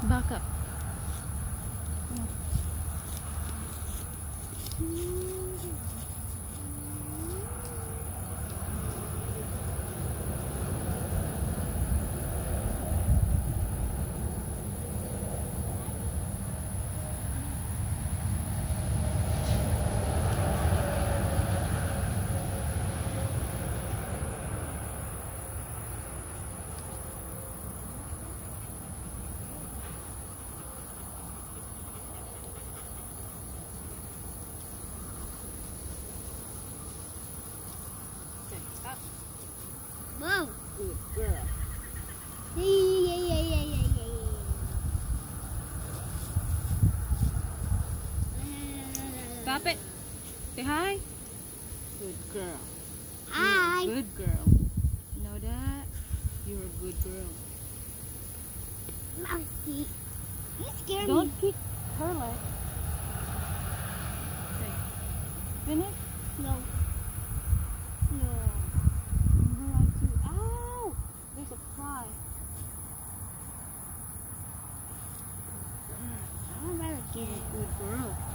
Back up. Whoa. Good girl. Stop it. Say hi. Good girl. Hi. You're a good girl. You know that? You're a good girl. Mousie. You scare me. Don't kick her leg. Say, finish? No. No. Remember I too. Ow! There's a fly. I'm about to get it. Good girl.